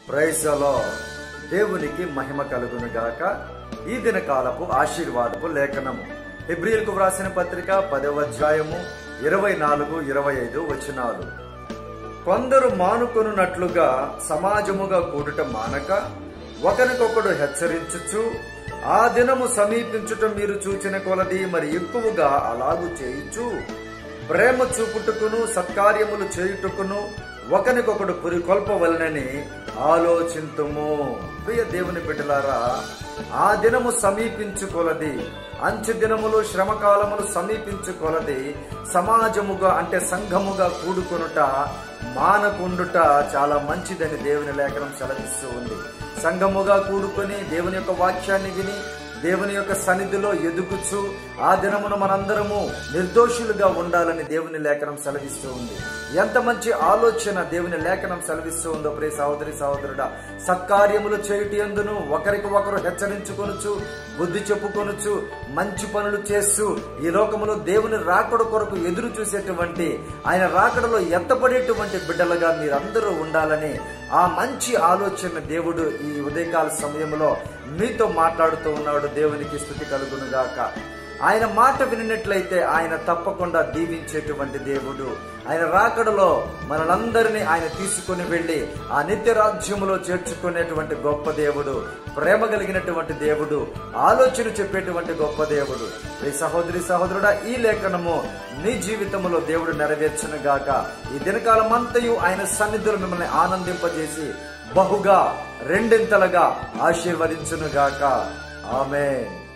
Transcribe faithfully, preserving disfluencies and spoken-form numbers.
Praise the lord. దేవునికి మహిమ కలుగును గాక. ఈ దిన కాలపు ఆశీర్వాదపు లేఖనము హెబ్రీయులకు వ్రాసిన పత్రిక పదవ అధ్యాయము ఇరవై నాలుగు ఇరవై ఐదు వచనాలు. కొందరు మానుకొనున్నట్లుగా సమాజముగా కూడుట మానక ఒకరికొకడు హెచ్చరించుచు, ఆ దినము సమీపించుట మీరు చూచిన కొలది మరి ఎక్కువగా అలాగు చేయుచు, ప్రేమ చూపుటకును సత్కార్యములు చేయుటకును ఒకరికొకడు పురికొల్పవలనని ఆలోచింతుము. ప్రియ దేవుని బిడ్డలారా, ఆ దినము సమీపించుకొలది, అంచె దినములు శ్రమకాలములు సమీపించుకొలది సమాజముగా అంటే సంఘముగా కూడుకొనుట మానకుండుట చాలా మంచిదని దేవుని లేఖనం సెలవిస్తూ ఉంది. సంఘముగా కూడుకొని దేవుని యొక్క వాక్యాన్ని విని దేవుని యొక్క సన్నిధిలో ఎదుగుచు ఆ దినమున మనందరము నిర్దోషులుగా ఉండాలని దేవుని లేఖనం సెలవిస్తూ ఉంది. ఎంత మంచి ఆలోచన దేవుని లేఖనం సెలవిస్తూ ఉందో ప్రియ సహోదరి సహోదరుడా. సత్కార్యములు చేయుటి యందును ఒకరికి ఒకరు హెచ్చరించుకొనుచు, బుద్ధి చెప్పుకొనుచు, మంచి పనులు చేస్తూ ఈ లోకములో దేవుని రాకడ కొరకు ఎదురు చూసేటువంటి, ఆయన రాకడలో ఎత్తపడేటువంటి బిడ్డలుగా మీరందరూ ఉండాలని ఆ మంచి ఆలోచన దేవుడు ఈ ఉదయకాల సమయంలో మీతో మాట్లాడుతూ ఉన్నాడు. దేవునికి స్తుతి కలుగును గాక. ఆయన మాట వినినట్లయితే ఆయన తప్పకుండా దీవించేటువంటి దేవుడు. ఆయన రాకడలో మనందరినీ ఆయన తీసుకుని వెళ్లి ఆ నిత్య రాజ్యములో చేర్చుకునేటువంటి గొప్ప దేవుడు, ప్రేమ కలిగినటువంటి దేవుడు, ఆలోచన చెప్పేటువంటి గొప్ప దేవుడు. ఈ సహోదరి సహోదరుడా, ఈ లేఖనము నీ జీవితంలో దేవుడు నెరవేర్చును గాక. ఈ దినకాలం అంతయు ఆయన సన్నిధిలో మిమ్మల్ని ఆనందింపజేసి బహుగా రెండింతలుగా ఆశీర్వదించును గాక. ఆమేన్.